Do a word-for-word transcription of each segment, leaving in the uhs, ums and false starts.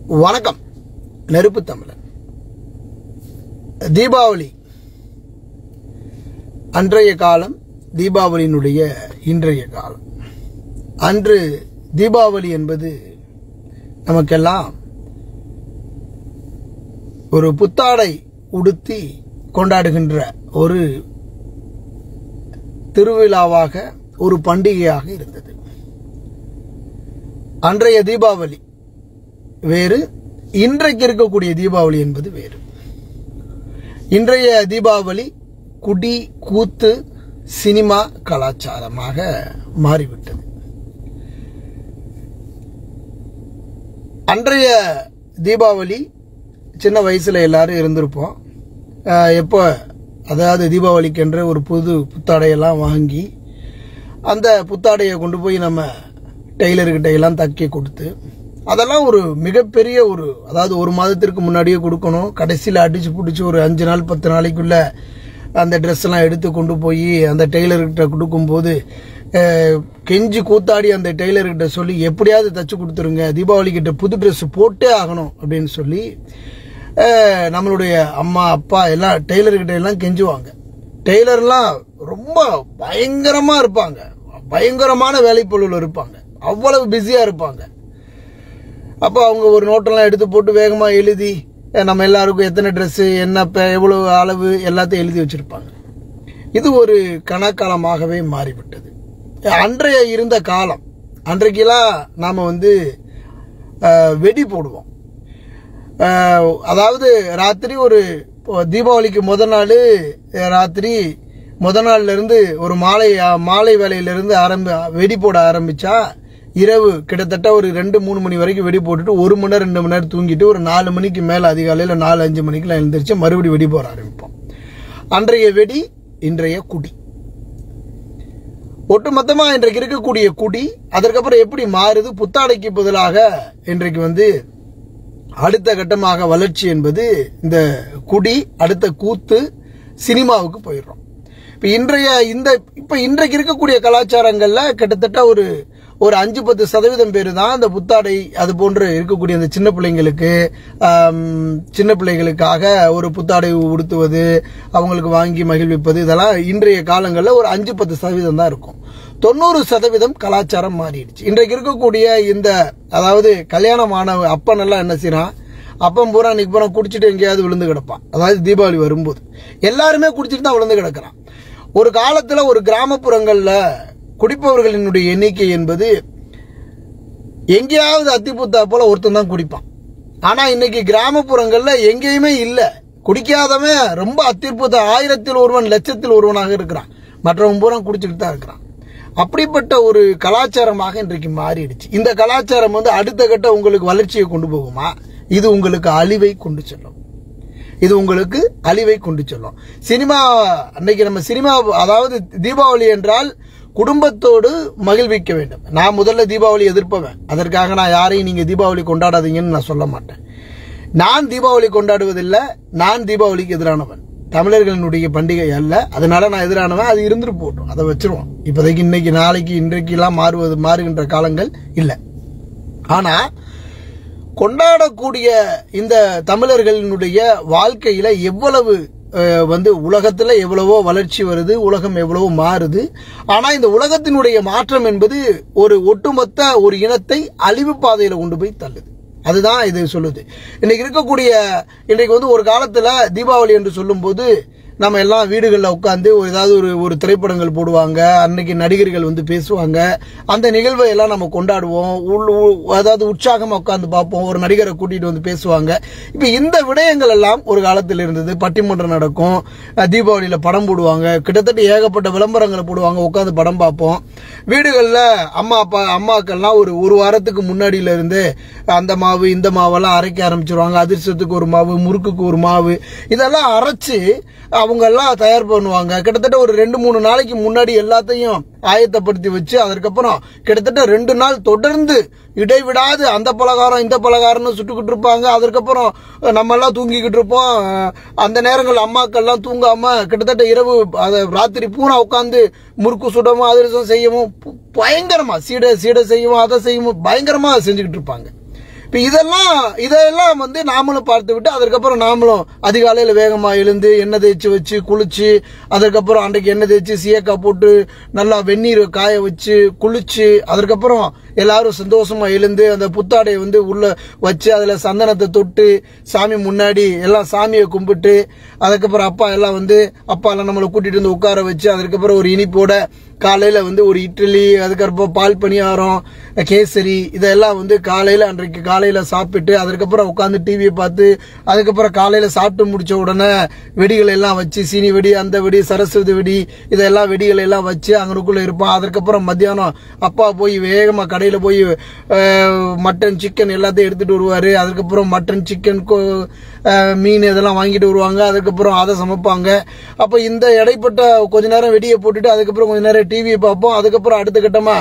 வணக்கம். நெருப்பு தமிழன். தீபாவளி அன்றைய காலம், தீபாவளியினுடைய இன்றைய காலம். அன்று தீபாவளி என்பது நமக்கெல்லாம் ஒரு புத்தாடை உடுத்தி கொண்டாடுகின்ற ஒரு திருவிழாவாக, ஒரு பண்டிகையாக இருந்தது. அன்றைய தீபாவளி வேறு, இன்றைக்கு இருக்கக்கூடிய தீபாவளி என்பது வேறு. இன்றைய தீபாவளி குடி, கூத்து, சினிமா கலாச்சாரமாக மாறிவிட்டது. அன்றைய தீபாவளி சின்ன வயசுல எல்லாரும் இருந்திருப்போம். எப்போ, அதாவது தீபாவளிக்கென்று ஒரு புது புத்தாடையெல்லாம் வாங்கி அந்த புத்தாடையை கொண்டு போய் நம்ம டெய்லர்கிட்ட எல்லாம் தைக்க கொடுத்து, அதெல்லாம் ஒரு மிகப்பெரிய ஒரு, அதாவது ஒரு மாதத்திற்கு முன்னாடியே கொடுக்கணும். கடைசியில் அடிச்சு பிடிச்சி ஒரு அஞ்சு நாள் பத்து நாளைக்குள்ள அந்த ட்ரெஸ் எல்லாம் எடுத்து கொண்டு போய் அந்த டெய்லர்கிட்ட கொடுக்கும்போது கெஞ்சி கூத்தாடி அந்த டெய்லர்கிட்ட சொல்லி எப்படியாவது தச்சு கொடுத்துருங்க, தீபாவளி கிட்ட புது ட்ரெஸ் போட்டே ஆகணும் அப்படின்னு சொல்லி நம்மளுடைய அம்மா அப்பா எல்லாம் டெய்லர்கிட்ட எல்லாம் கெஞ்சுவாங்க. டெய்லர்லாம் ரொம்ப பயங்கரமா இருப்பாங்க, பயங்கரமான வேலைப்பொருள் இருப்பாங்க, அவ்வளவு பிஸியா இருப்பாங்க. அப்போ அவங்க ஒரு நோட்டெல்லாம் எடுத்து போட்டு வேகமாக எழுதி நம்ம எல்லாருக்கும் எத்தனை ட்ரெஸ்ஸு, என்ன எவ்வளவு அளவு எல்லாத்தையும் எழுதி வச்சிருப்பாங்க. இது ஒரு கணக்காலமாகவே மாறிவிட்டது. அன்றைய இருந்த காலம், அன்றைக்கெல்லாம் நாம் வந்து வெடி போடுவோம். அதாவது ராத்திரி ஒரு தீபாவளிக்கு முத நாள் ராத்திரி முத நாள்ல இருந்து ஒரு மாலை மாலை வேலையிலிருந்து ஆரம்பி வெடி போட ஆரம்பிச்சா இரவு கிட்டத்தட்ட ஒரு ரெண்டு மூணு மணி வரைக்கும் வெடி போட்டுட்டு ஒரு மணி நேரம் ரெண்டு மணி நேரம் தூங்கிட்டு ஒரு நாலு மணிக்கு மேல அதிகாலையில் நாலு அஞ்சு மணிக்கெல்லாம் எழுந்திரிச்சு மறுபடியும் வெடி போட ஆரம்பிப்போம். அன்றைய வெடி, இன்றைய குடி. ஒட்டுமொத்தமா இன்றைக்கு இருக்கக்கூடிய குடி அதற்கப்புறம் எப்படி மாறுது? புத்தாடைக்கு பதிலாக இன்றைக்கு வந்து அடுத்த கட்டமாக வளர்ச்சி என்பது இந்த குடி, அடுத்த கூத்து, சினிமாவுக்கு போயிடுறோம். இப்ப இன்றைய இந்த இப்ப இன்றைக்கு இருக்கக்கூடிய கலாச்சாரங்கள்ல கிட்டத்தட்ட ஒரு ஒரு அஞ்சு பத்து சதவீதம் பேர் தான் அந்த புத்தாடை அது போன்று இருக்கக்கூடிய அந்த சின்ன பிள்ளைங்களுக்கு சின்ன பிள்ளைகளுக்காக ஒரு புத்தாடை உடுத்துவது, அவங்களுக்கு வாங்கி மகிழ்விப்பது, இதெல்லாம் இன்றைய காலங்களில் ஒரு அஞ்சு பத்து சதவீதம் தான் இருக்கும். தொண்ணூறு சதவீதம் கலாச்சாரம் மாறிடுச்சு. இன்றைக்கு இருக்கக்கூடிய இந்த, அதாவது கல்யாணமான அப்பன் எல்லாம் என்ன செய்யறான், அப்பன் பூரா இன்னைக்கு பூரா குடிச்சிட்டு எங்கேயாவது விழுந்து கிடப்பான். அதாவது தீபாவளி வரும்போது எல்லாருமே குடிச்சிட்டு தான் விழுந்து கிடக்கிறான். ஒரு காலத்துல ஒரு கிராமப்புறங்கள்ல குடிப்பவர்களினுடைய எண்ணிக்கை என்பது எங்கேயாவது அத்திப்புத்தா போல ஒருத்தன் தான் குடிப்பான். ஆனா இன்னைக்கு கிராமப்புறங்கள்ல எங்கேயுமே இல்ல, குடிக்காதவன் ரொம்ப அத்திற்புத்த ஆயிரத்தில் ஒருவன் லட்சத்தில் ஒருவனாக இருக்கிறான், மற்றவன் பூரா குடிச்சுட்டு தான் இருக்கிறான். அப்படிப்பட்ட ஒரு கலாச்சாரமாக இன்றைக்கு மாறிடுச்சு. இந்த கலாச்சாரம் வந்து அடுத்த கட்ட உங்களுக்கு வளர்ச்சியை கொண்டு போகுமா? இது உங்களுக்கு அழிவை கொண்டு செல்லும். இது உங்களுக்கு அழிவை கொண்டு செல்லும். சினிமா, அன்னைக்கு நம்ம சினிமா, அதாவது தீபாவளி என்றால் குடும்பத்தோடு மகிழ்விக்க வேண்டும். நான் முதல்ல தீபாவளி எதிர்ப்பவன். அதற்காக நான் யாரையும் நீங்க தீபாவளி கொண்டாடாதீங்கன்னு நான் சொல்ல மாட்டேன். நான் தீபாவளி கொண்டாடுவதில்லை, நான் தீபாவளிக்கு எதிரானவன். தமிழர்களினுடைய பண்டிகை அல்ல, அதனால நான் எதிரானவன். அது இருந்துட்டு போட்டோம், அதை வச்சிருவோம். இப்போதைக்கு இன்னைக்கு நாளைக்கு இன்றைக்கு எல்லாம் மாறுவது மாறுகின்ற காலங்கள் இல்லை. ஆனா கொண்டாடக்கூடிய இந்த தமிழர்களினுடைய வாழ்க்கையில எவ்வளவு வந்து உலகத்துல எவ்வளவோ வளர்ச்சி வருது, உலகம் எவ்வளவோ மாறுது. ஆனா இந்த உலகத்தினுடைய மாற்றம் என்பது ஒரு ஒட்டுமொத்த ஒரு இனத்தை அழிவு பாதையில கொண்டு போய் தள்ளுது. அதுதான் இது சொல்லுது. இன்னைக்கு இருக்கக்கூடிய, இன்றைக்கு வந்து ஒரு காலத்துல தீபாவளி என்று சொல்லும் போது நம்ம எல்லாம் வீடுகளில் உட்காந்து ஏதாவது ஒரு ஒரு திரைப்படங்கள் போடுவாங்க, அன்னைக்கு நடிகர்கள் வந்து பேசுவாங்க, அந்த நிகழ்வை எல்லாம் நம்ம கொண்டாடுவோம், அதாவது உற்சாகமாக உட்காந்து பார்ப்போம், ஒரு நடிகரை கூட்டிட்டு வந்து பேசுவாங்க. இப்போ இந்த விடயங்கள் எல்லாம் ஒரு காலத்தில் இருந்தது. பட்டிமன்றம் நடக்கும், தீபாவளியில் படம் போடுவாங்க, கிட்டத்தட்ட ஏகப்பட்ட விளம்பரங்களை போடுவாங்க, உட்காந்து படம் பார்ப்போம். வீடுகளில் அம்மா அப்பா அம்மாக்கள்லாம் ஒரு ஒரு வாரத்துக்கு முன்னாடியில இருந்து அந்த மாவு இந்த மாவெல்லாம் அரைக்க ஆரம்பிச்சிருவாங்க. அதிர்ஷ்டத்துக்கு ஒரு மாவு, முறுக்குக்கு ஒரு மாவு, இதெல்லாம் அரைச்சு அவங்க எல்லாம் தயார் பண்ணுவாங்க. கிட்டத்தட்ட ஒரு ரெண்டு மூணு நாளைக்கு முன்னாடி எல்லாத்தையும் ஆயத்தப்படுத்தி வச்சு அதற்கப்புறம் கிட்டத்தட்ட ரெண்டு நாள் தொடர்ந்து இடைவிடாது அந்த பலகாரம் இந்த பலகாரம்னு சுட்டுக்கிட்டு இருப்பாங்க. அதுக்கப்புறம் நம்ம எல்லாம் தூங்கிக்கிட்டு இருப்போம். அந்த நேரங்கள் அம்மாக்கள்லாம் தூங்காம கிட்டத்தட்ட இரவு ராத்திரி பூரா உட்காந்து முறுக்கு சுடவும் அதிரசம் செய்யவும் பயங்கரமா சீடை சீடை செய்யவும் அதை செய்யவும் பயங்கரமா செஞ்சுக்கிட்டு இருப்பாங்க. இப்போ இதெல்லாம் இதெல்லாம் வந்து நாமளும் பார்த்து விட்டு அதுக்கப்புறம் நாமளும் அதிகாலையில் வேகமாக எழுந்து எண்ணெய் தேய்ச்சி வச்சு குளிச்சு அதுக்கப்புறம் அன்றைக்கு எண்ணெய் தேய்ச்சி சீயக்காய் போட்டு நல்லா வெந்நீர் காய வச்சு குளிச்சு அதுக்கப்புறம் எல்லாரும் சந்தோஷமா எழுந்து அந்த புத்தாடையை வந்து உள்ள வச்சு அதில் சந்தனத்தை தொட்டு சாமி முன்னாடி எல்லாம் சாமியை கும்பிட்டு அதுக்கப்புறம் அப்பா எல்லாம் வந்து அப்பா எல்லாம் நம்மளை கூட்டிட்டு வந்து உட்கார வச்சு அதுக்கப்புறம் ஒரு இனிப்போட காலையில் வந்து ஒரு இட்லி அதுக்கப்புறம் பால் பணியாரம் கேசரி இதெல்லாம் வந்து காலையில் அன்றைக்கு காலையில் சாப்பிட்டு அதுக்கப்புறம் உட்காந்து டிவியை பார்த்து அதுக்கப்புறம் காலையில் சாப்பிட்டு முடிச்ச உடனே வெடிகளை எல்லாம் வச்சு சீனி வெடி அந்த வெடி சரஸ்வதி வெடி இதெல்லாம் வெடிகளை எல்லாம் வச்சு அங்கனுக்குள்ளே இருப்பான். அதுக்கப்புறம் மத்தியானம் அப்பா போய் வேகமாக கடையில் போய் மட்டன் சிக்கன் எல்லாத்தையும் எடுத்துகிட்டு வருவார். அதுக்கப்புறம் மட்டன் சிக்கன் மீன் இதெல்லாம் வாங்கிட்டு வருவாங்க. அதுக்கப்புறம் அதை சமைப்பாங்க. அப்போ இந்த இடைப்பட்ட கொஞ்ச நேரம் வெடியை போட்டுட்டு அதுக்கப்புறம் கொஞ்ச நேரம் டிவியை பார்ப்போம். அதுக்கப்புறம் அடுத்த கட்டமா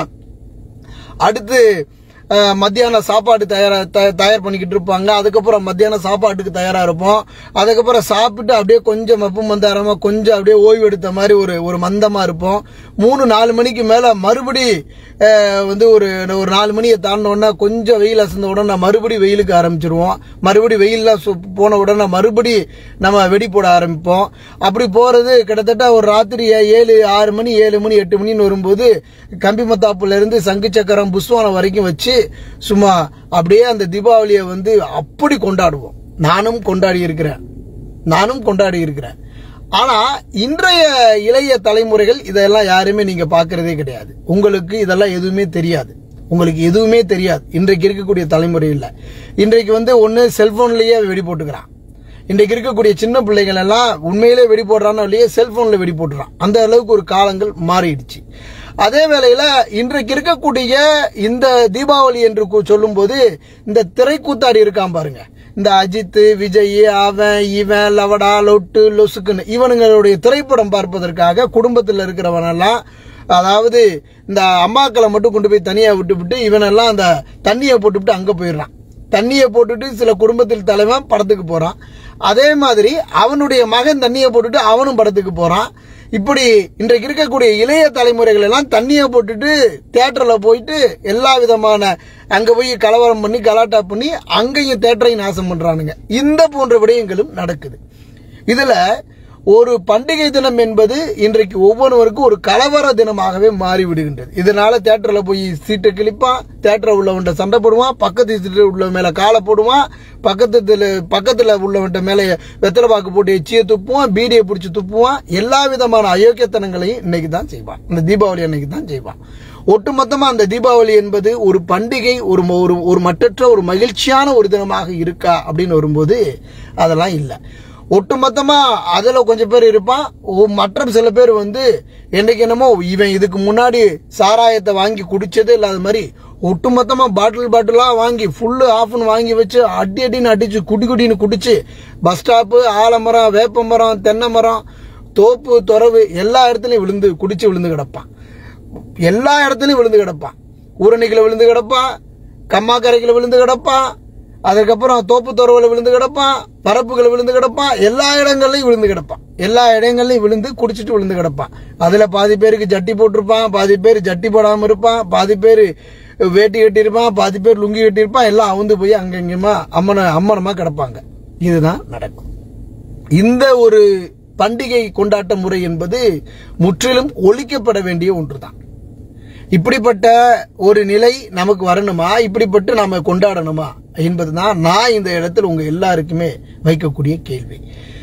அடுத்து மத்தியான சாப்பாடு தயாரா தயார் பண்ணிக்கிட்டு இருப்பாங்க. அதுக்கப்புறம் மத்தியான சாப்பாட்டுக்கு தயாரா இருப்போம். அதுக்கப்புறம் சாப்பிட்டு அப்படியே கொஞ்சம் மப்பு மந்தாரமா கொஞ்சம் அப்படியே ஓய்வு எடுத்த மாதிரி ஒரு ஒரு மந்தமா இருப்போம். மூணு நாலு மணிக்கு மேல மறுபடி வந்து ஒரு ஒரு நாலு மணியை தாண்டினோன்னா கொஞ்சம் வெயில் அசந்த உடனே மறுபடி வெயிலுக்கு ஆரம்பிச்சிருவோம். மறுபடி வெயில்லாம் போன உடனே மறுபடி நம்ம வெடி போட ஆரம்பிப்போம். அப்படி போறது கிட்டத்தட்ட ஒரு ராத்திரி ஏழு ஆறு மணி ஏழு மணி எட்டு மணின்னு வரும்போது கம்பி மத்தாப்புல இருந்து சங்கு சக்கரம் புஷ்வானம் வரைக்கும் வச்சு சும்மா அப்படியே அந்த தீபாவளியை வந்து அப்படி கொண்டாடுவோம். நானும் கொண்டாடி இருக்கிறேன் நானும் கொண்டாடி இருக்கிறேன் ஆனா இன்றைய இளைய தலைமுறைகள் இதெல்லாம் யாருமே நீங்க பாக்குறதே கிடையாது. உங்களுக்கு இதெல்லாம் எதுவுமே தெரியாது. உங்களுக்கு எதுவுமே தெரியாது. இன்றைக்கு இருக்கக்கூடிய தலைமுறை இல்ல. இன்றைக்கு வந்து ஒன்னு செல்போன்லயே வெடி போட்டுக்கிறான். இன்றைக்கு இருக்கக்கூடிய சின்ன பிள்ளைகள் எல்லாம் உண்மையிலே வெடி போடுறான்னு இல்லையே செல்போன்ல வெடி போட்டுறான். அந்த அளவுக்கு ஒரு காலங்கள் மாறிடுச்சு. அதே வேளையில இன்றைக்கு இருக்கக்கூடிய இந்த தீபாவளி என்று சொல்லும் போது இந்த திரைக்கூத்தாடி இருக்கான் பாருங்க. இந்த அஜித் விஜய் அவன் இவன் லவடா லொட்டு லொசுக்குன்னு இவனுங்களுடைய திரைப்படம் பார்ப்பதற்காக குடும்பத்தில் இருக்கிறவனெல்லாம் அதாவது இந்த அம்மாக்களை மட்டும் கொண்டு போய் தனியா விட்டு விட்டு இவனெல்லாம் அந்த தண்ணியை போட்டுவிட்டு அங்க போயிடுறான். தண்ணியை போட்டுட்டு சில குடும்பத்தில் தலைவன் படத்துக்கு போறான். அதே மாதிரி அவனுடைய மகன் தண்ணியை போட்டுட்டு அவனும் படத்துக்கு போறான். இப்படி இன்றைக்கு இருக்கக்கூடிய இளைய தலைமுறைகள் எல்லாம் தண்ணியை போட்டுட்டு தியேட்டர்ல போயிட்டு எல்லா விதமான அங்க போய் கலவரம் பண்ணி கலாட்டா பண்ணி அங்கேயும் தியேட்டரையும் நாசம் பண்றானுங்க. இந்த போன்ற விடயங்களும் நடக்குது. இதுல ஒரு பண்டிகை தினம் என்பது இன்றைக்கு ஒவ்வொருவருக்கும் ஒரு கலவர தினமாகவே மாறிவிடுகின்றது. இதனால தியேட்டர்ல போய் சீட்டை கிழிப்பான், தியேட்டர் உள்ளவன்ட்ட சண்டை போடுவான், பக்கத்து சீட்டில் உள்ள மேல காலை போடுவான், பக்கத்துல பக்கத்துல உள்ளவன்ட்ட மேல வெத்தலை பாக்கு போட்டு எச்சியை துப்புவான், பீடியை பிடிச்சி துப்புவான். எல்லா விதமான அயோக்கியத்தனங்களையும் இன்னைக்கு தான் செய்வான். இந்த தீபாவளி அன்னைக்கு தான் செய்வான். ஒட்டுமொத்தமா அந்த தீபாவளி என்பது ஒரு பண்டிகை, ஒரு ஒரு மற்றற்ற ஒரு மகிழ்ச்சியான ஒரு தினமாக இருக்கா அப்படின்னு வரும்போது அதெல்லாம் இல்லை. ஒட்டுமொத்தமா அதுல கொஞ்சம் பேர் இருப்பான். மற்ற சில பேர் வந்து என்னைக்கு என்னமோ இவன் இதுக்கு முன்னாடி சாராயத்தை வாங்கி குடிச்சதே இல்லாத மாதிரி ஒட்டுமொத்தமா பாட்டில் பாட்டிலா வாங்கி ஃபுல்லு ஆஃப்னு வாங்கி வச்சு அடி அடின்னு அடிச்சு குடி குடின்னு குடிச்சு பஸ் ஸ்டாப்பு ஆலமரம் வேப்ப மரம் தென்னை மரம் தோப்பு துறவு எல்லா இடத்துலயும் விழுந்து குடிச்சு விழுந்து கிடப்பான். எல்லா இடத்துலயும் விழுந்து கிடப்பான். ஊரணிகளை விழுந்து கிடப்பான், கம்மாக்கரைகளை விழுந்து கிடப்பான், அதுக்கப்புறம் தோப்பு துறவுல விழுந்து கிடப்பான், பரப்புகளை விழுந்து கிடப்பான், எல்லா இடங்கள்லயும் விழுந்து கிடப்பான். எல்லா இடங்கள்லயும் விழுந்து குடிச்சிட்டு விழுந்து கிடப்பான். அதுல பாதி பேருக்கு ஜட்டி போட்டிருப்பான், பாதி பேர் ஜட்டி போடாம இருப்பான், பாதி பேர் வேட்டி கட்டியிருப்பான், பாதி பேர் லுங்கி கட்டியிருப்பான். எல்லாம் அவுந்து போய் அங்கங்கமா அம்மன அம்மனமா கிடப்பாங்க. இதுதான் நடக்கும். இந்த ஒரு பண்டிகை கொண்டாட்ட முறை என்பது முற்றிலும் ஒழிக்கப்பட வேண்டிய ஒன்றுதான். இப்படிப்பட்ட ஒரு நிலை நமக்கு வரணுமா, இப்படிப்பட்டு நாம கொண்டாடணுமா என்பதுதான் நான் இந்த இடத்தில் உங்க எல்லாருக்குமே வைக்கக்கூடிய கேள்வி.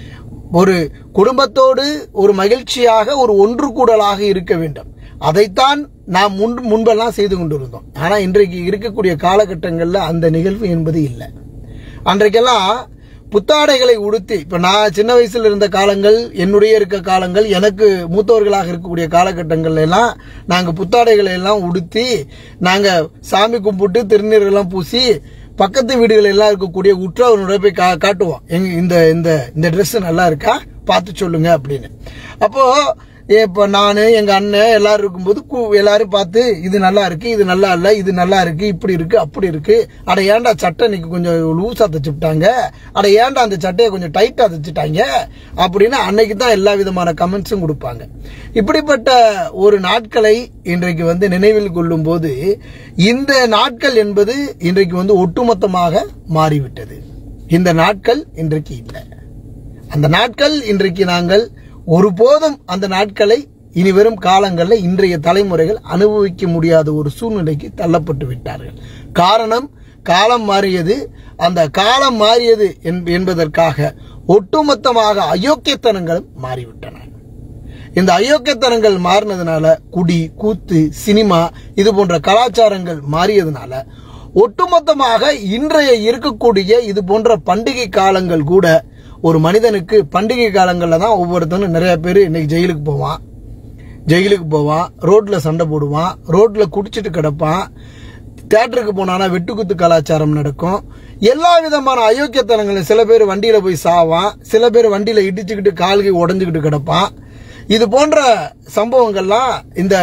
ஒரு குடும்பத்தோடு ஒரு மகிழ்ச்சியாக ஒரு ஒன்று கூடலாக இருக்க வேண்டும். அதைத்தான் நாம் முன் முன்பெல்லாம் செய்து கொண்டிருந்தோம். ஆனா இன்றைக்கு இருக்கக்கூடிய காலகட்டங்கள்ல அந்த நிகழ்வு என்பது இல்லை. அன்றைக்கெல்லாம் புத்தாடைகளை உடுத்தி, இப்ப நான் சின்ன வயசுல இருந்த காலங்கள், என்னுடைய இருக்க காலங்கள், எனக்கு மூத்தவர்களாக இருக்கக்கூடிய காலகட்டங்கள்ல எல்லாம் நாங்க புத்தாடைகளை எல்லாம் உடுத்தி நாங்க சாமி கும்பிட்டு திருநீர் எல்லாம் பூசி பக்கத்து வீடுகள் எல்லாம் இருக்கக்கூடிய உற்றவர்களோட போய் கா காட்டுவோம் எங்க இந்த இந்த ட்ரெஸ் நல்லா இருக்கா பார்த்து சொல்லுங்க அப்படின்னு. அப்போ இப்போ நான் எங்கள் அண்ணன் எல்லாரும் இருக்கும்போது எல்லாரும் பார்த்து இது நல்லா இருக்கு, இது நல்லா இல்லை, இது நல்லா இருக்கு, இப்படி இருக்கு, அப்படி இருக்கு, அட ஏன்டா சட்டை இன்னைக்கு கொஞ்சம் லூஸாக தைச்சுட்டாங்க, அட ஏன்டா அந்த சட்டையை கொஞ்சம் டைட்டாக தைச்சிட்டாங்க அப்படின்னு அன்னைக்கு தான் எல்லா விதமான கமெண்ட்ஸும் கொடுப்பாங்க. இப்படிப்பட்ட ஒரு நாட்களை இன்றைக்கு வந்து நினைவில் கொள்ளும் போது இந்த நாட்கள் என்பது இன்றைக்கு வந்து ஒட்டுமொத்தமாக மாறிவிட்டது. இந்த நாட்கள் இன்றைக்கு இல்லை. அந்த நாட்கள் இன்றைக்கு நாங்கள் ஒருபோதும் அந்த நாட்களை இனி வரும் காலங்களில் இன்றைய தலைமுறைகள் அனுபவிக்க முடியாத ஒரு சூழ்நிலைக்கு தள்ளப்பட்டு விட்டார்கள். காரணம், காலம் மாறியது. அந்த காலம் மாறியது என்பதற்காக ஒட்டுமொத்தமாக அயோக்கியத்தனங்களும் மாறிவிட்டன. இந்த அயோக்கியத்தனங்கள் மாறினதுனால குடி, கூத்து, சினிமா இது போன்ற கலாச்சாரங்கள் மாறியதுனால ஒட்டுமொத்தமாக இன்றைய இருக்கக்கூடிய இது போன்ற பண்டிகை காலங்கள் கூட ஒரு மனிதனுக்கு பண்டிகை காலங்களில் தான் ஒவ்வொருத்தனும் நிறைய பேர் இன்னைக்கு ஜெயிலுக்கு போவான், ஜெயிலுக்கு போவான், ரோட்ல சண்டை போடுவான், ரோட்ல குடிச்சிட்டு கிடப்பான், தியேட்டருக்கு போனானா வெட்டுக்குத்து கலாச்சாரம் நடக்கும். எல்லா விதமான அயோக்கியத்தனங்களும், சில பேர் வண்டியில போய் சாவான், சில பேர் வண்டியில இடிச்சுக்கிட்டு கால்கை உடஞ்சுக்கிட்டு கிடப்பான். இது போன்ற சம்பவங்கள்லாம் இந்த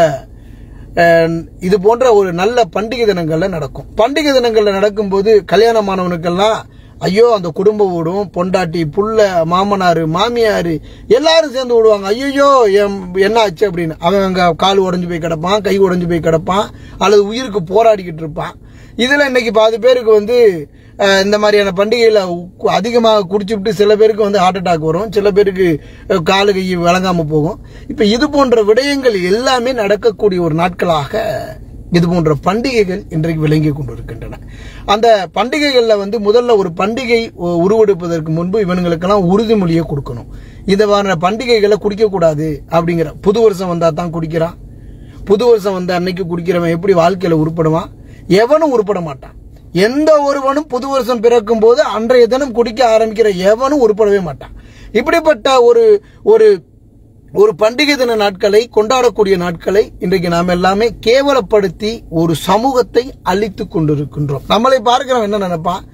இது போன்ற ஒரு நல்ல பண்டிகை தினங்கள்ல நடக்கும். பண்டிகை தினங்கள்ல நடக்கும்போது கல்யாணமானவனுக்கெல்லாம் ஐயோ அந்த குடும்பம் ஓடும், பொண்டாட்டி, புள்ள, மாமனாரு, மாமியாரு எல்லாரும் சேர்ந்து விடுவாங்க. ஐயோ என்ன ஆச்சு அப்படின்னு. அவன் அங்க கால் உடஞ்சு போய் கிடப்பான், கை உடஞ்சு போய் கிடப்பான், அல்லது உயிருக்கு போராடிக்கிட்டு இருப்பான். இதுல இன்னைக்கு பாதி பேருக்கு வந்து இந்த மாதிரியான பண்டிகையில அதிகமாக குடிச்சுட்டு சில பேருக்கு வந்து ஹார்ட் அட்டாக் வரும், சில பேருக்கு காலு கை விளங்காம போகும். இப்ப இது போன்ற விடயங்கள் எல்லாமே நடக்கக்கூடிய ஒரு நாட்களாக இது போன்ற பண்டிகைகள் இன்றைக்கு விளங்கி கொண்டிருக்கின்றன. அந்த பண்டிகைகள்ல வந்து முதல்ல ஒரு பண்டிகை உருவெடுப்பதற்கு முன்பு இவனுங்களுக்கெல்லாம் உறுதிமொழியை கொடுக்கணும். இந்த மாதிரி பண்டிகைகளை குடிக்க கூடாது அப்படிங்கிற. புது வருஷம் வந்தா தான் குடிக்கிறான். புது வருஷம் வந்த அன்னைக்கு குடிக்கிறவன் எப்படி வாழ்க்கையில உருப்படுவான்? எவனும் உருப்பட மாட்டான். எந்த ஒருவனும் புது வருஷம் பிறக்கும் போது அன்றைய தினம் குடிக்க ஆரம்பிக்கிற எவனும் உருப்படவே மாட்டான். இப்படிப்பட்ட ஒரு ஒரு ஒரு பண்டிகை தின நாட்களை கொண்டாடக்கூடிய நாட்களை இன்றைக்கு நாம் எல்லாமே கேவலப்படுத்தி ஒரு சமூகத்தை அழித்து கொண்டிருக்கின்றோம். நம்மளை பார்க்கிறவன் என்ன நினைப்பான்?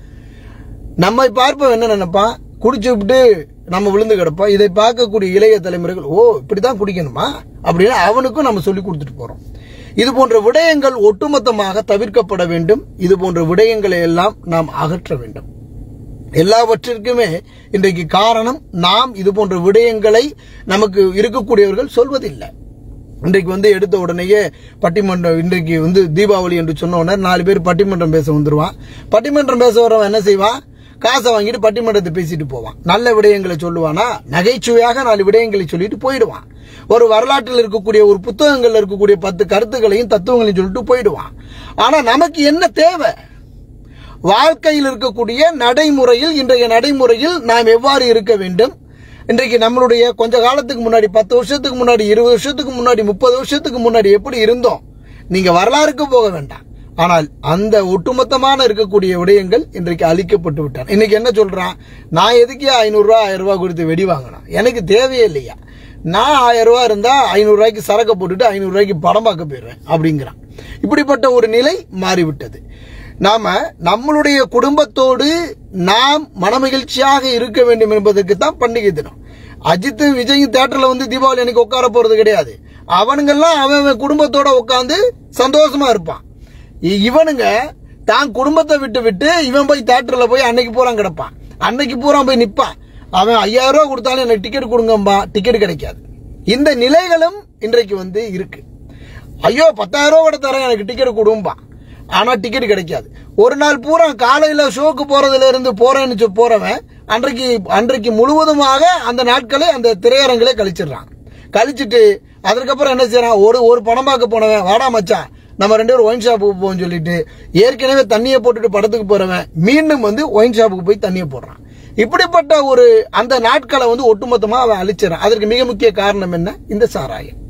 நம்மை பார்ப்பவன் என்ன நினைப்பான்? குடிச்சு விட்டு நம்ம விழுந்து கிடப்போம். இதை பார்க்கக்கூடிய இளைய தலைமுறைகள் ஓ இப்படிதான் குடிக்கணுமா அப்படின்னு அவனுக்கும் நம்ம சொல்லி கொடுத்துட்டு போறோம். இது போன்ற விடயங்கள் ஒட்டுமொத்தமாக தவிர்க்கப்பட வேண்டும். இது போன்ற விடயங்களை எல்லாம் நாம் அகற்ற வேண்டும். எல்லாவற்றிற்குமே இன்றைக்கு காரணம் நாம் இது போன்ற விடயங்களை நமக்கு இருக்கக்கூடியவர்கள் சொல்வதில்லை. இன்றைக்கு வந்து எடுத்த உடனேயே பட்டிமன்றம், இன்றைக்கு வந்து தீபாவளி என்று சொன்ன உடனே நாலு பேர் பட்டிமன்றம் பேச வந்துருவான். பட்டிமன்றம் பேச வரவன் என்ன செய்வான்? காசை வாங்கிட்டு பட்டிமன்றத்தை பேசிட்டு போவான். நல்ல விடயங்களை சொல்லுவானா? நகைச்சுவையாக நாலு விடயங்களை சொல்லிட்டு போயிடுவான். ஒரு வரலாற்றில் இருக்கக்கூடிய ஒரு புத்தகங்கள்ல இருக்கக்கூடிய பத்து கருத்துக்களையும் தத்துவங்களையும் சொல்லிட்டு போயிடுவான். ஆனா நமக்கு என்ன தேவை? வாழ்க்கையில் இருக்கக்கூடிய நடைமுறையில், இன்றைய நடைமுறையில் நாம் எவ்வாறு இருக்க வேண்டும்? இன்றைக்கு நம்மளுடைய கொஞ்ச காலத்துக்கு முன்னாடி, பத்து வருஷத்துக்கு முன்னாடி, இருபது வருஷத்துக்கு முன்னாடி, முப்பது வருஷத்துக்கு முன்னாடி எப்படி இருந்தோம்? நீங்க வரலாறுக்கு போக வேண்டாம். ஆனால் அந்த ஒட்டுமொத்தமான இருக்கக்கூடிய விடயங்கள் இன்றைக்கு அழிக்கப்பட்டு விட்டான். இன்னைக்கு என்ன சொல்றான்? நான் எதுக்கே ஐநூறு ரூபாய் ஆயிரம் ரூபாய் கொடுத்து வெடி வாங்கினா? எனக்கு தேவையே இல்லையா? நான் ஆயிரம் ரூபாய் இருந்தா ஐநூறு ரூபாய்க்கு சரக்கு போட்டுட்டு ஐநூறு ரூபாய்க்கு படம் பார்க்க போயிடுறேன் அப்படிங்கிறான். இப்படிப்பட்ட ஒரு நிலை மாறிவிட்டது. நாம நம்மளுடைய குடும்பத்தோடு நாம் மனமகிழ்ச்சியாக இருக்க வேண்டும் என்பதற்கு தான் பண்டிகை தினம். அஜித், விஜய் தியேட்டர்ல வந்து தீபாவளி அன்னைக்கு உட்கார போறது கிடையாது. அவனுங்கெல்லாம் அவன் குடும்பத்தோட உட்காந்து சந்தோஷமா இருப்பான். இவனுங்க தான் குடும்பத்தை விட்டு விட்டு இவன் போய் தியேட்டர்ல போய் அன்னைக்கு பூரா கிடப்பான். அன்னைக்கு பூரா போய் நிப்பான். அவன் ஐயாயிரம் ரூபாய் கொடுத்தாலும் எனக்கு டிக்கெட் கொடுங்கம்பா, டிக்கெட் கிடைக்காது. இந்த நிலைகளும் இன்றைக்கு வந்து இருக்கு. ஐயோ பத்தாயிரம் ரூபாய் தரேன் எனக்கு டிக்கெட் கொடும்பா, ஆனா டிக்கெட் கிடைக்காது. ஒரு நாள் பூரா காலையில ஷோக்கு போறதுல இருந்து போறேன்னு போறவன் அன்றைக்கு அன்றைக்கு முழுவதுமாக அந்த நாட்களை அந்த திரையரங்களே கழிச்சிடறான். கழிச்சிட்டு அதுக்கப்புறம் என்ன செய்யறான்? ஒரு ஒரு படம் பார்க்க போனவன் வாடா மச்சான் நம்ம ரெண்டு பேரும் ஒயின் ஷாப்புக்கு போவோம்னு சொல்லிட்டு ஏற்கனவே தண்ணியை போட்டுட்டு படத்துக்கு போறவன் மீண்டும் வந்து ஒயின் ஷாப்புக்கு போய் தண்ணியை போடுறான். இப்படிப்பட்ட ஒரு அந்த நாட்களை வந்து ஒட்டுமொத்தமா அவன் அழிச்சிடறான். அதற்கு மிக முக்கிய காரணம் என்ன? இந்த சாராயம்.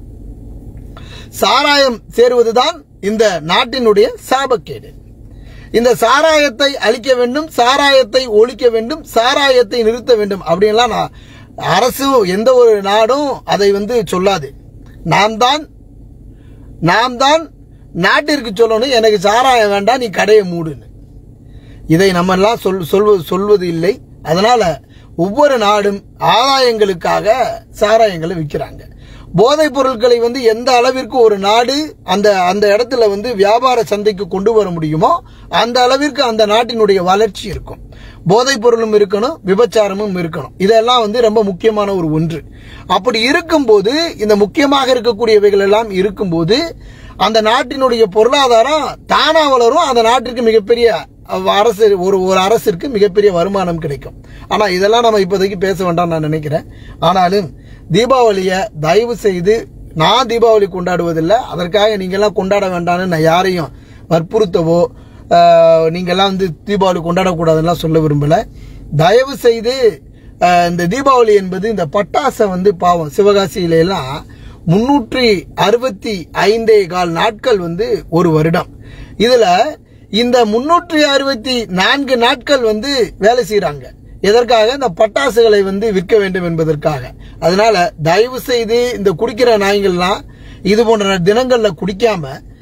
சாராயம் சேருவதுதான் இந்த நாட்டினுடைய சாபக்கேடு. இந்த சாராயத்தை அழிக்க வேண்டும், சாராயத்தை ஒழிக்க வேண்டும், சாராயத்தை நிறுத்த வேண்டும் அப்படின்லாம் அரசு எந்த ஒரு நாடும் அதை வந்து சொல்லாது. நாம் தான் நாம் தான் நாட்டிற்கு சொல்லணும், எனக்கு சாராயம் வேண்டாம், நீ கடையை மூடுன்னு. இதை நம்ம எல்லாம் சொல் சொல்வது சொல்வது இல்லை. அதனால ஒவ்வொரு நாடும் ஆதாயங்களுக்காக சாராயங்களை விற்கிறாங்க. போதைப் பொருட்களை வந்து எந்த அளவிற்கு ஒரு நாடு அந்த அந்த இடத்துல வந்து வியாபார சந்தைக்கு கொண்டு வர முடியுமோ அந்த அளவிற்கு அந்த நாட்டினுடைய வளர்ச்சி இருக்கும். போதைப் பொருளும் இருக்கணும், விபச்சாரமும் இருக்கணும். இதெல்லாம் வந்து ரொம்ப முக்கியமான ஒரு ஒன்று. அப்படி இருக்கும்போது, இந்த முக்கியமாக இருக்கக்கூடியவைகள் எல்லாம் இருக்கும்போது அந்த நாட்டினுடைய பொருளாதாரம் தானா வளரும். அந்த நாட்டிற்கு மிகப்பெரிய அரசு ஒரு ஒரு அரசிற்கு மிகப்பெரிய வருமானம் கிடைக்கும். ஆனா இதெல்லாம் நம்ம இப்போதைக்கு பேச வேண்டாம் நான் நினைக்கிறேன். ஆனாலும் தீபாவளியை தயவு செய்து, நான் தீபாவளி கொண்டாடுவதில்லை, அதற்காக நீங்கெல்லாம் கொண்டாட வேண்டாம்னு நான் யாரையும் வற்புறுத்தவோ நீங்கெல்லாம் வந்து தீபாவளி கொண்டாடக்கூடாதுலாம் சொல்ல விரும்பல. தயவு செய்து இந்த தீபாவளி என்பது இந்த பட்டாசை வந்து பாவம் சிவகாசியில எல்லாம் முன்னூற்றி அறுபத்தி ஐந்தே கால் நாட்கள் வந்து ஒரு வருடம். இதுல இந்த முன்னூற்றி அறுபத்தி நான்கு நாட்கள் வந்து வேலை செய்யறாங்க. எதற்காக? இந்த பட்டாசுகளை வந்து விற்க வேண்டும் என்பதற்காக. அதனால தயவு செய்து இந்த குடிக்கிற நாய்கள்லாம் இது போன்ற தினங்கள்ல குடிக்காம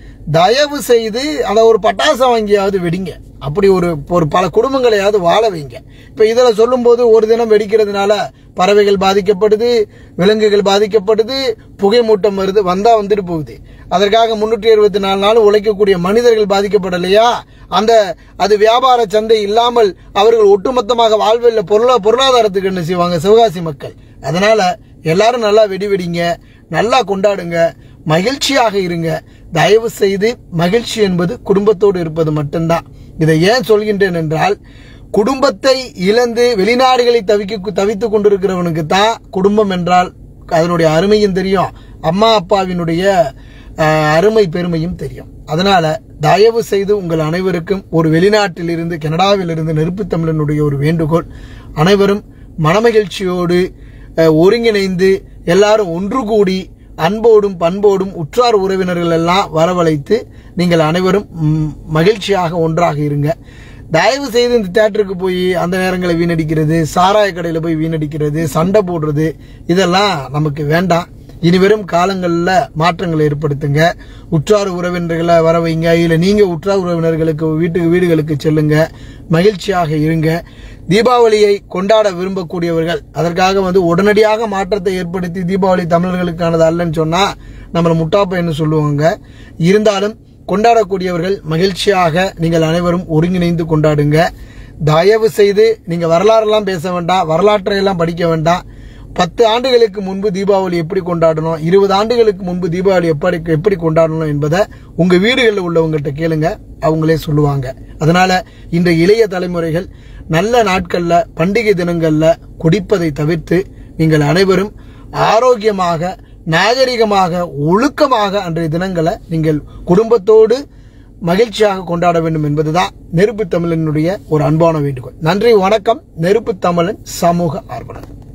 தயவு செய்து அந்த ஒரு பட்டாசை வாங்கியாவது வெடிங்க. அப்படி ஒரு ஒரு பல குடும்பங்களையாவது வாழ வைங்க. இப்ப இதுல சொல்லும் போது ஒரு தினம் வெடிக்கிறதுனால பறவைகள் பாதிக்கப்படுது, விலங்குகள் பாதிக்கப்படுது, புகை மூட்டம் வருது, வந்தா வந்துட்டு போகுது. அதற்காக முன்னூற்றி அறுபத்தி நாலு நாள் உழைக்கக்கூடிய மனிதர்கள் பாதிக்கப்படலையா? அந்த அது வியாபார சந்தை இல்லாமல் அவர்கள் ஒட்டுமொத்தமாக வாழ்வில் பொருளா பொருளாதாரத்துக்கு என்ன செய்வாங்க சிவகாசி மக்கள். அதனால எல்லாரும் நல்லா வெடி வெடிங்க, நல்லா கொண்டாடுங்க, மகிழ்ச்சியாக இருங்க. தயவு செய்து மகிழ்ச்சி என்பது குடும்பத்தோடு இருப்பது மட்டும்தான். இதை ஏன் சொல்கின்றேன் என்றால், குடும்பத்தை இழந்து வெளிநாடுகளில் தவிக்க தவித்துக் கொண்டிருக்கிறவனுக்கு தான் குடும்பம் என்றால் அதனுடைய அருமையும் தெரியும், அம்மா அப்பாவினுடைய அருமை பெருமையும் தெரியும். அதனால தயவு செய்து உங்கள் அனைவருக்கும் ஒரு வெளிநாட்டில் இருந்து கனடாவில் இருந்து நெருப்பு தமிழனுடைய ஒரு வேண்டுகோள், அனைவரும் மனமகிழ்ச்சியோடு ஒருங்கிணைந்து எல்லாரும் ஒன்று கூடி அன்போடும் பண்போடும் உற்றார் உறவினர்கள் எல்லாம் வரவழைத்து நீங்கள் அனைவரும் மகிழ்ச்சியாக ஒன்றாக இருங்க. தயவு செய்து இந்த தியேட்டருக்கு போய் அந்த நேரங்களை வீணடிக்கிறது, சாராய கடையில் போய் வீணடிக்கிறது, சண்டை போடுறது இதெல்லாம் நமக்கு வேண்டாம். இனி வரும் காலங்களில் மாற்றங்களை ஏற்படுத்துங்க. உற்றார் உறவினர்களை வர வைங்க, இல்லை நீங்க உற்றார் உறவினர்களுக்கு வீட்டுக்கு வீடுகளுக்கு செல்லுங்க, மகிழ்ச்சியாக இருங்க. தீபாவளியை கொண்டாட விரும்பக்கூடியவர்கள் அதற்காக வந்து உடனடியாக மாற்றத்தை ஏற்படுத்தி தீபாவளி தமிழர்களுக்கானது அல்லன்னு சொன்னா நம்மளை முட்டாப்பைன்னு சொல்லுவாங்க. இருந்தாலும் கொண்டாடக்கூடியவர்கள் மகிழ்ச்சியாக நீங்கள் அனைவரும் ஒருங்கிணைந்து கொண்டாடுங்க. தயவு செய்து நீங்க வரலாறுலாம் பேச வேண்டாம், வரலாற்றை எல்லாம் படிக்க வேண்டாம். பத்து ஆண்டுகளுக்கு முன்பு தீபாவளி எப்படி கொண்டாடணும், இருபது ஆண்டுகளுக்கு முன்பு தீபாவளி எப்படி எப்படி கொண்டாடணும் என்பதை உங்க வீடுகளில் உள்ளவங்கள்ட்ட கேளுங்க, அவங்களே சொல்லுவாங்க. அதனால இந்த இளைய தலைமுறைகள் நல்ல நாட்கள்ல பண்டிகை தினங்கள்ல குடிப்பதை தவிர்த்து நீங்கள் அனைவரும் ஆரோக்கியமாக நாகரிகமாக ஒழுக்கமாக அன்றைய தினங்களை நீங்கள் குடும்பத்தோடு மகிழ்ச்சியாக கொண்டாட வேண்டும் என்பதுதான் நெருப்பு தமிழனுடைய ஒரு அன்பான வேண்டுகோள். நன்றி, வணக்கம். நெருப்பு தமிழன் சமூக ஆர்வலர்.